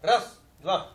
Raz, dva.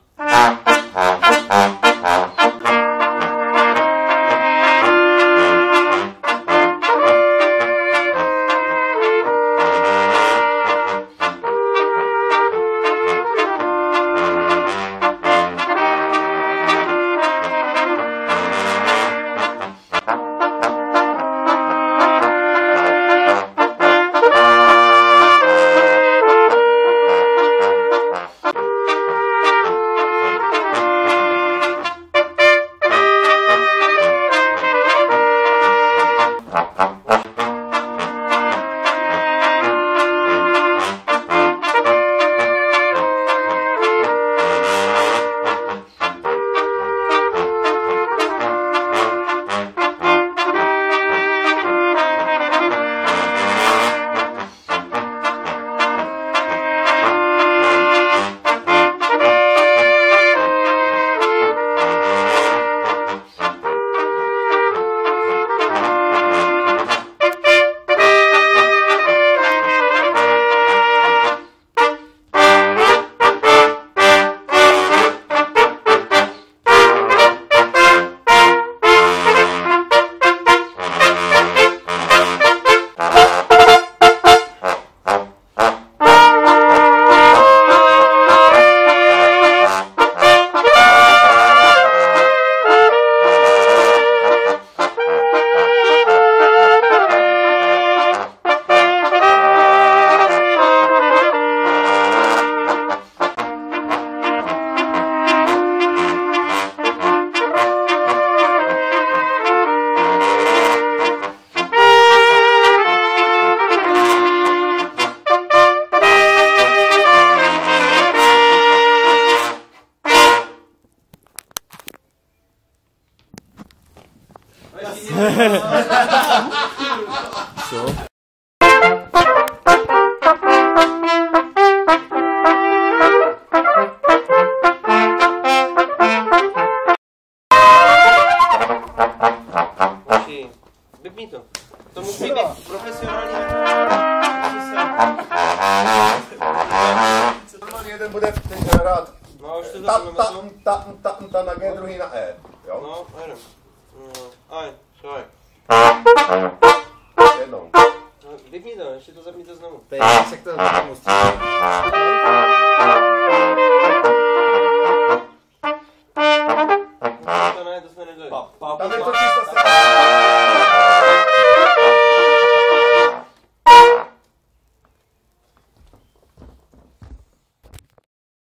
Co? Vypni to. To musí být profesionální. Normálně jeden bude teď hrát ta na G, druhý na E. Jo? No, jedem. Aj, šaj. Jednou. Vypni to, ještě to zapněte znovu. Teď se k tomu musí. To ne, to jsme nedali. Tam je to číslo 7.